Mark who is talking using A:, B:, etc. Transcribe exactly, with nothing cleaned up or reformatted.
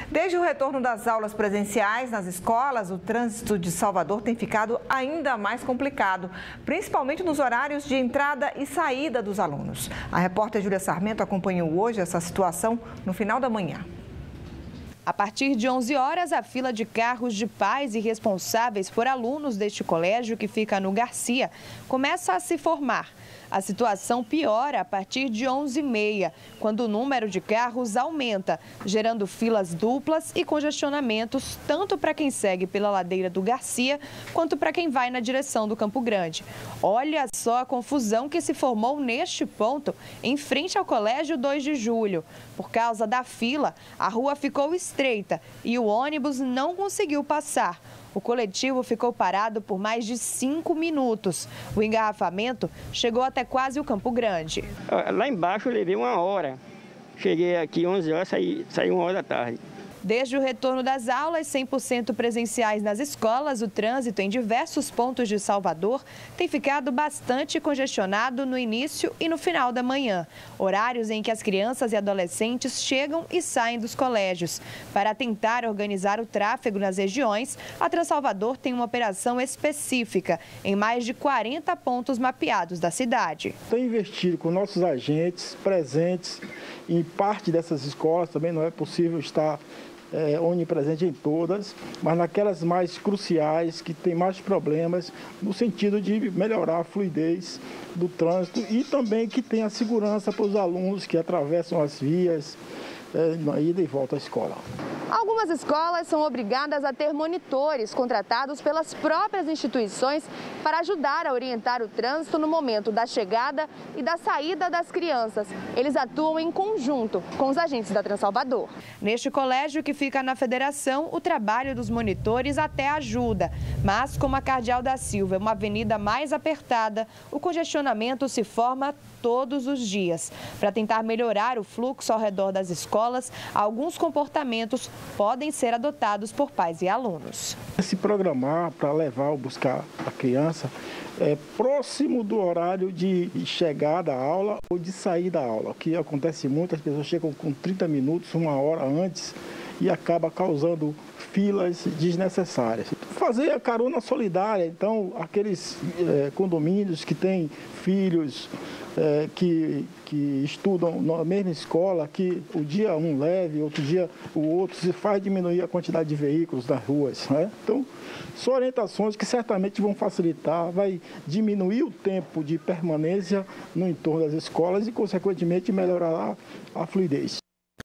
A: Desde o retorno das aulas presenciais nas escolas, o trânsito de Salvador tem ficado ainda mais complicado, principalmente nos horários de entrada e saída dos alunos. A repórter Júlia Sarmento acompanhou hoje essa situação no final da manhã.
B: A partir de onze horas, a fila de carros de pais e responsáveis por alunos deste colégio, que fica no Garcia, começa a se formar. A situação piora a partir de onze e meia, quando o número de carros aumenta, gerando filas duplas e congestionamentos, tanto para quem segue pela ladeira do Garcia, quanto para quem vai na direção do Campo Grande. Olha só a confusão que se formou neste ponto, em frente ao Colégio dois de julho. Por causa da fila, a rua ficou estreita e o ônibus não conseguiu passar. O coletivo ficou parado por mais de cinco minutos. O engarrafamento chegou até quase o Campo Grande.
C: Lá embaixo eu levei uma hora. Cheguei aqui onze horas, saí, saí uma hora da tarde.
B: Desde o retorno das aulas cem por cento presenciais nas escolas, o trânsito em diversos pontos de Salvador tem ficado bastante congestionado no início e no final da manhã, horários em que as crianças e adolescentes chegam e saem dos colégios. Para tentar organizar o tráfego nas regiões, a Transalvador tem uma operação específica em mais de quarenta pontos mapeados da cidade.
D: Tem investido com nossos agentes presentes em parte dessas escolas, também não é possível estar É, onipresente em todas, mas naquelas mais cruciais, que tem mais problemas, no sentido de melhorar a fluidez do trânsito e também que tenha segurança para os alunos que atravessam as vias é, na ida e volta à escola.
B: Algumas escolas são obrigadas a ter monitores contratados pelas próprias instituições para ajudar a orientar o trânsito no momento da chegada e da saída das crianças. Eles atuam em conjunto com os agentes da Transalvador. Neste colégio, que fica na Federação, o trabalho dos monitores até ajuda. Mas, como a Cardeal da Silva é uma avenida mais apertada, o congestionamento se forma todos os dias. Para tentar melhorar o fluxo ao redor das escolas, alguns comportamentos podem ser adotados por pais e alunos.
D: Se programar para levar ou buscar a criança é, próximo do horário de chegada à aula ou de sair da aula, o que acontece muito, as pessoas chegam com trinta minutos, uma hora antes e acaba causando filas desnecessárias. Fazer a carona solidária, então, aqueles é, condomínios que têm filhos é, que, que estudam na mesma escola, que o dia um leve, outro dia o outro, se faz diminuir a quantidade de veículos nas ruas, né? Então, são orientações que certamente vão facilitar, vai diminuir o tempo de permanência no entorno das escolas e, consequentemente, melhorar a fluidez.